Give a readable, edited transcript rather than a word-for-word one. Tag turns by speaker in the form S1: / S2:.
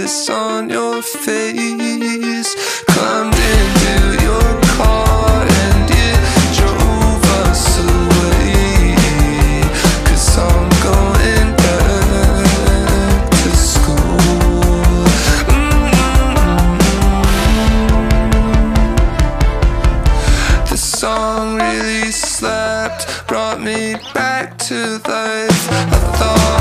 S1: kiss on your face. Climbed into your car and it drove us away, 'cause I'm going back to school. The song really slapped, brought me back to life. I thought